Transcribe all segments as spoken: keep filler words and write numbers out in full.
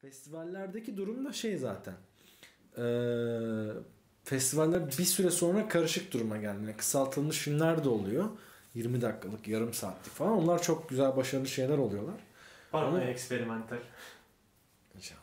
Festivallerdeki durum da şey zaten. Ee, festivaller bir süre sonra karışık duruma geldi. Yani kısaltılmış filmler de oluyor. yirmi dakikalık, yarım saatlik falan. Onlar çok güzel, başarılı şeyler oluyorlar. Var mı eksperimental? İnşallah.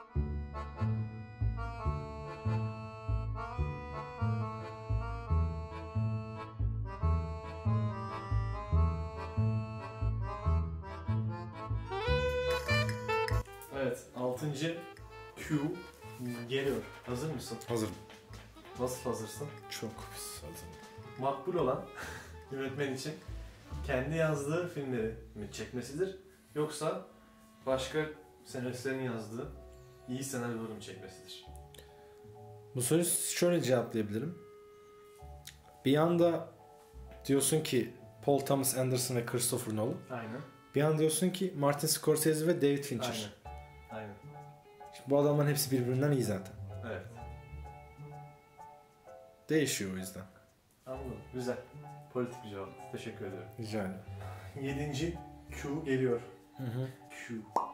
Evet, altıncı Q geliyor. Hazır mısın? Hazırım. Nasıl hazırsın? Çok hazırım. Makbul olan yönetmen için kendi yazdığı filmleri mi çekmesidir, yoksa başka senaristlerin yazdığı iyi senaryoları mı çekmesidir? Bu soruyu şöyle cevaplayabilirim. Bir yanda diyorsun ki Paul Thomas Anderson ve Christopher Nolan. Aynen. Bir yanda diyorsun ki Martin Scorsese ve David Fincher. Aynen. Aynen. Şimdi bu adamların hepsi birbirinden iyi zaten. Evet. Değişiyor o yüzden. Anladım. Güzel. Politik bir cevap. Teşekkür ediyorum. Rica ederim. Yedinci Q geliyor. Hı hı. Q.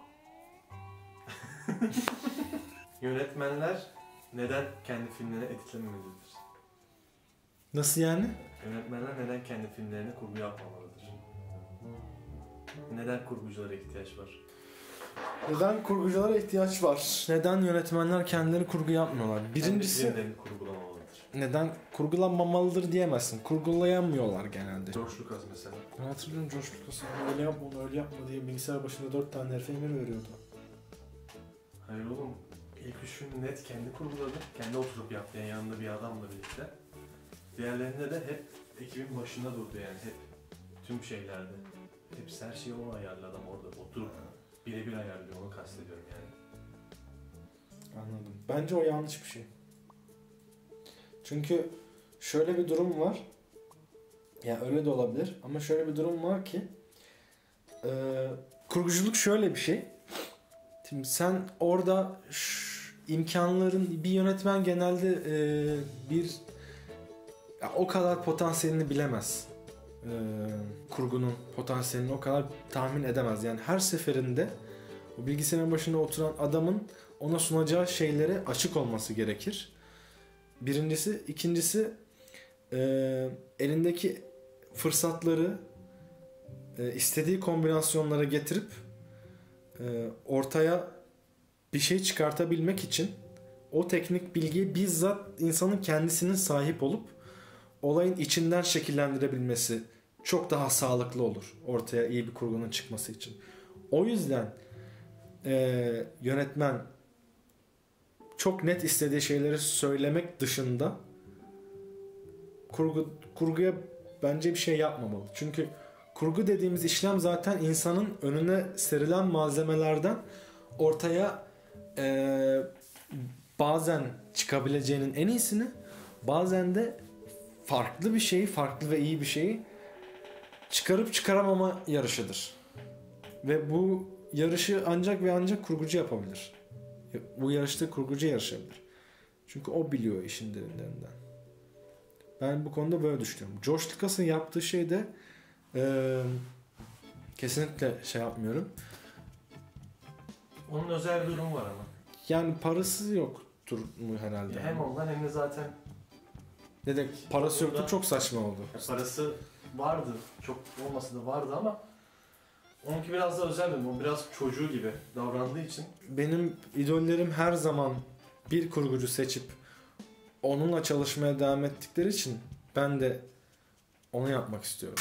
Yönetmenler neden kendi filmlerini editlememelidir? Nasıl yani? Yönetmenler neden kendi filmlerini kurgu yapmamalıdır? Neden kurguculara ihtiyaç var? Neden kurguculara ihtiyaç var? Neden yönetmenler kendileri kurgu yapmıyorlar? Birincisi... Kendi filmlerini kurgulamamalıdır. Neden kurgulanmamalıdır diyemezsin. Kurgulayamıyorlar genelde. George Lucas mesela. Ben hatırlıyorum George Lucas'ın öyle yapma onu öyle yapma diye bilgisayar başında dört tane herife emir veriyordu. Hayır oğlum. İlk üç filmi net kendi kurguladı. Kendi oturup yaptı yani yanında bir adamla birlikte. Diğerlerinde de hep ekibin başında durdu yani hep. Tüm şeylerde. Hepsi her şeyi ona ayarladı adam orada oturup birebir ayarlıyor, onu kastediyorum yani. Anladım. Bence o yanlış bir şey. Çünkü şöyle bir durum var. Ya öyle de olabilir ama şöyle bir durum var ki e, kurguculuk şöyle bir şey. Şimdi sen orada şş, imkanların bir yönetmen genelde e, bir ya, o kadar potansiyelini bilemez. E, kurgunun potansiyelini o kadar tahmin edemez. Yani her seferinde o bilgisayarın başında oturan adamın ona sunacağı şeylere açık olması gerekir. Birincisi, ikincisi e, elindeki fırsatları e, istediği kombinasyonlara getirip e, ortaya bir şey çıkartabilmek için o teknik bilgiye bizzat insanın kendisinin sahip olup olayın içinden şekillendirebilmesi çok daha sağlıklı olur ortaya iyi bir kurgunun çıkması için. O yüzden e, yönetmen çok net istediği şeyleri söylemek dışında kurgu, kurguya bence bir şey yapmamalı. Çünkü kurgu dediğimiz işlem zaten insanın önüne serilen malzemelerden ortaya e, bazen çıkabileceğinin en iyisini, bazen de farklı bir şeyi, farklı ve iyi bir şeyi çıkarıp çıkaramama yarışıdır. Ve bu yarışı ancak ve ancak kurgucu yapabilir. Bu yarışta kurgucu yarışabilir. Çünkü o biliyor işin derinlerinden. Ben bu konuda böyle düşünüyorum. George Lucas'ın yaptığı şey de e, kesinlikle şey yapmıyorum. Onun özel bir durumu var ama. Yani parası yoktur mu herhalde? Ya hem ondan hem de zaten ne de parası yoktu, çok saçma oldu. Ya parası vardı. Çok olmasa da vardı ama onunki biraz da özel bir durum. O biraz çocuğu gibi davrandığı için. Benim idollerim her zaman bir kurgucu seçip onunla çalışmaya devam ettikleri için ben de onu yapmak istiyorum.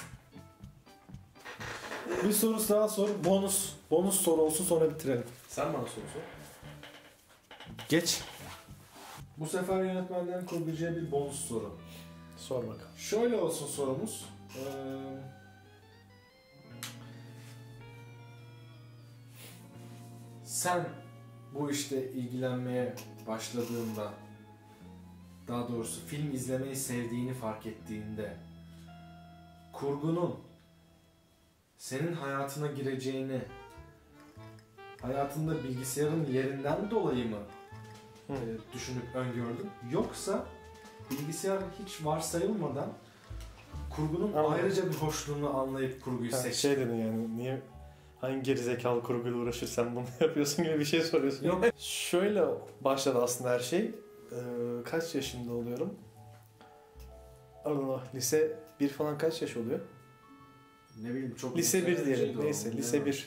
Bir soru daha sor. Bonus. Bonus soru olsun sonra bitirelim. Sen bana soru sor. Geç. Bu sefer yönetmenden kurgucuya bir bonus soru. Sor bakalım. Şöyle olsun sorumuz. Ee, sen bu işte ilgilenmeye başladığında, daha doğrusu film izlemeyi sevdiğini fark ettiğinde, kurgunun senin hayatına gireceğini, hayatında bilgisayarın yerinden dolayı mı e, düşünüp öngördün? Yoksa bilgisayar hiç varsayılmadan kurgunun Anladım. ayrıca bir hoşluğunu anlayıp kurguyu Ha, seçtin? şey dedin yani niye hangi gerizekalı kurguyla uğraşırsan bunu yapıyorsun gibi bir şey soruyorsun. Yok. Şöyle başladı aslında her şey. Ee, kaç yaşında oluyorum? Allah, lise bir falan kaç yaş oluyor? Ne bileyim çok... Lise bir diyelim. Şeydi o, Neyse ne lise var? bir.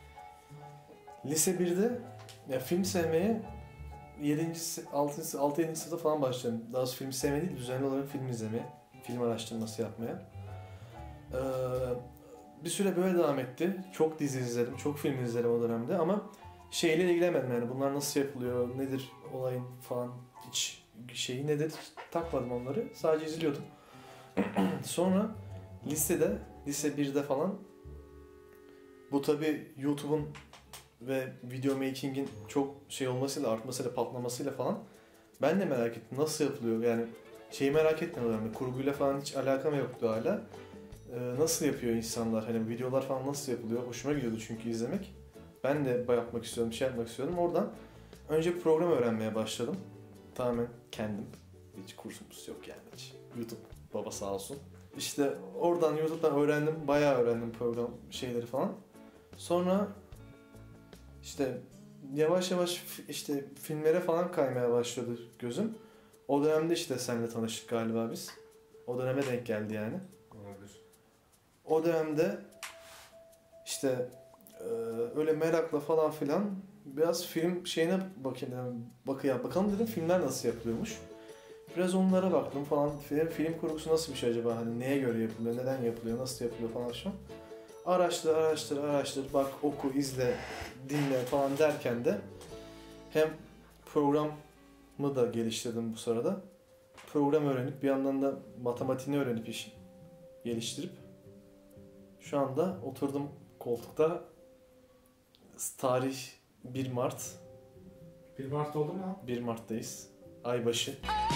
Lise birde ya film sevmeye yedinci altıncı altı yedinci sınıfta falan başladım. Daha doğrusu film sevmeye değil, düzenli olarak film izlemeye, film araştırması yapmaya. Ee, bir süre böyle devam etti. Çok dizi izledim, çok film izledim o dönemde ama şeyle ilgilenmedim yani bunlar nasıl yapılıyor, nedir olayın falan hiç şeyi nedir takmadım onları. Sadece izliyordum. Sonra lisede, lise birde falan bu tabi YouTube'un ve video making'in çok şey olmasıyla, artmasıyla, patlamasıyla falan ben de merak ettim nasıl yapılıyor yani şeyi merak ettim o dönemde, kurguyla falan hiç alakam yoktu hala. Ee, nasıl yapıyor insanlar, hani videolar falan nasıl yapılıyor, hoşuma gidiyordu çünkü izlemek. Ben de yapmak istiyordum, şey yapmak istiyordum. Oradan önce program öğrenmeye başladım. Tamamen kendim. Hiç kursumuz yok yani hiç. YouTube baba sağ olsun. İşte oradan YouTube'dan öğrendim, bayağı öğrendim program şeyleri falan. Sonra işte yavaş yavaş işte filmlere falan kaymaya başladı gözüm. O dönemde işte seninle tanıştık galiba biz. O döneme denk geldi yani. Olabilir. O dönemde işte e, öyle merakla falan filan biraz film şeyine bakayım dedim. Bak ya bakalım dedim filmler nasıl yapılıyormuş. Biraz onlara baktım falan. Film, film kurgusu nasıl bir şey acaba? Hani neye göre yapılıyor, neden yapılıyor, nasıl yapılıyor falan şu an. Araştır, araştır, araştır, bak, oku, izle, dinle falan derken de hem programı da geliştirdim bu sırada. Program öğrenip bir yandan da matematiğini öğrenip işi geliştirip şu anda oturdum koltukta. Tarih bir Mart. bir Mart oldu mu? bir Mart'tayız. Aybaşı.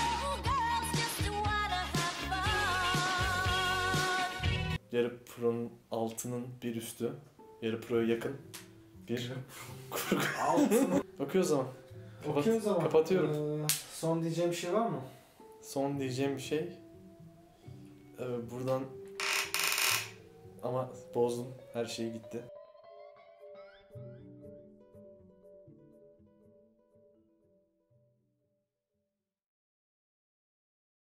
Yarı Pro'nun altının bir üstü. Yarı Pro'ya yakın bir kurgu. Altını Okuyoruz zaman. Kapat- okuyoruz ama. kapatıyorum. Ee, son diyeceğim bir şey var mı? Son diyeceğim bir şey. Ee, buradan ama bozdum. Her şey gitti.